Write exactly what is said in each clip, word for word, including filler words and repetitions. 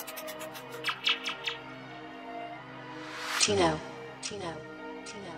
Tino, Tino, Tino.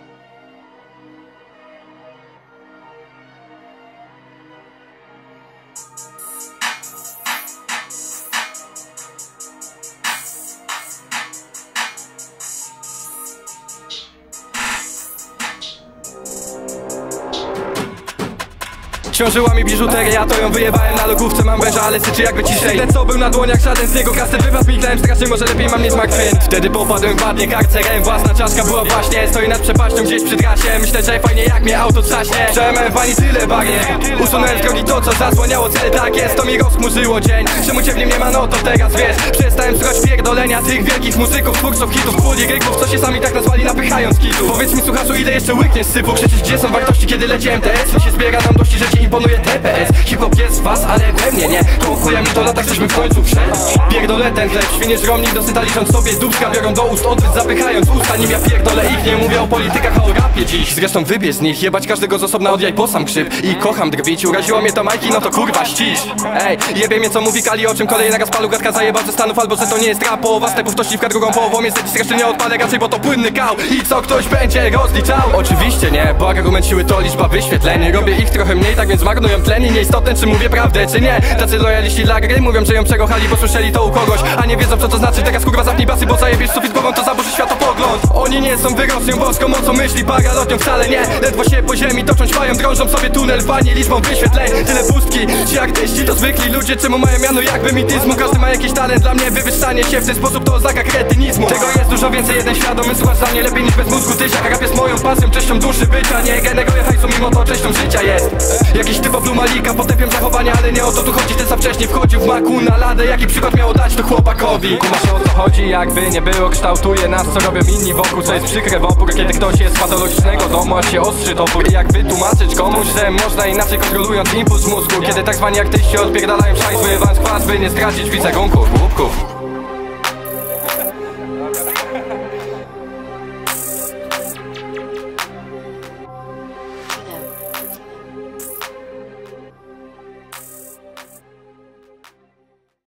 Ciążyła mi biżuterię, ja to ją wyjebałem na logówce. Mam węża, ale syczy jakby ciszej. Ten co był na dłoniach, żaden z niego kasy wypadł. Miknąłem strasznie, może lepiej mam nie smak kręt. Wtedy popadłem w badnie karcerem. Własna czaszka była właśnie, stoi nad przepaścią gdzieś przy trasie. Myślę, że fajnie jak mnie auto trzaśnie. Przemem pani tyle barier. Usunąłem z drogi to, co zasłaniało cel. Tak jest, to mi rozchmurzyło dzień. Czemu cię w nim nie ma, no to teraz wiesz. Przestałem słuchać pierdolenia tych wielkich muzyków, twórców hitów, poliryków, co się sami tak nazwali, napychając kitów. Powiedz mi, słuchaczu, ile jeszcze łykniesz sypu? Przecież gdzie są wartości, kiedy leci M T S? Mi się zbiera nam dości, że ci imponuje T P S. Hip-hop jest z was, ale we mnie nie. To chuja mi to latach, żeśmy w końcu wszedł. Pierdolę ten chleb, świnie żromnik dosyta licząc sobie dubska. Biorą do ust odbyt, zapychając usta. Nim ja pierdolę ich, nie mówię o politykach, a o rapie dziś. Zresztą wybierz z nich, jebać każdego z osobna od jaj po sam krzyp. I kocham drwić, uraziło mnie to Majki, no to kurwa ścisz. Ej, jebie mnie co mówi Kali, o czym kolejna raz palu gadka zajebał ze Stanów. Albo że to nie jest rap, połowa stepów to śliwka, drugą połową jest jakiś reszty nie odpalę raczej, bo to płynny kał. I co ktoś będzie rozliczał? Oczywiście nie, bo argument siły to liczba wyświetleń. Robię ich trochę mniej, tak więc marnują tlen. I nieistotne czy mówię prawdę czy nie. Tacy lojaliści dla gry mówią, że ją przekochali, bo słyszeli to u kogoś, a nie wiedzą co to znaczy. Teraz kurwa zapnij basy, bo zajebiesz sufit głową, to zaburzy światopogląd. Oni nie są wyrosją boską mocą myśli, paralotnią wcale nie. Ledwo się po ziemi toczą, ćwają, drążą sobie tunel fani liczbą wyświetleń. Tyle pustki, ci artyści to zwykli ludzie, czemu mają miano jakby mityzmu. Każdy ma jakiś talent, dla mnie wywyższanie się w ten sposób to oznaka kretynizmu. Tego jest dużo więcej, jeden świadomy słuchasz za mnie lepiej niż bez mózgu tysiak. Rap jest moją pasją, częścią duszy bycia, nie generuję hajsu, mimo to częścią życia jest. Jakiś typ of Malika, potępiam zachowania, ale nie o to tu chodzi. Ten sam wcześniej wchodził w maku na ladę, jaki przykład miało dać to chłopakowi. Kumasz o co chodzi, jakby nie było, kształtuje nas, co robią inni wokół. Co jest przykre w opór, kiedy ktoś jest z patologicznego domu, aż się ostrzy topór. I jak wytłumaczyć komuś, że można inaczej, kontrolując impuls mózgu, kiedy tak zwani artyści odpierdalają szajs, wyrywając kwas, by nie stracić wizerunków, głupków.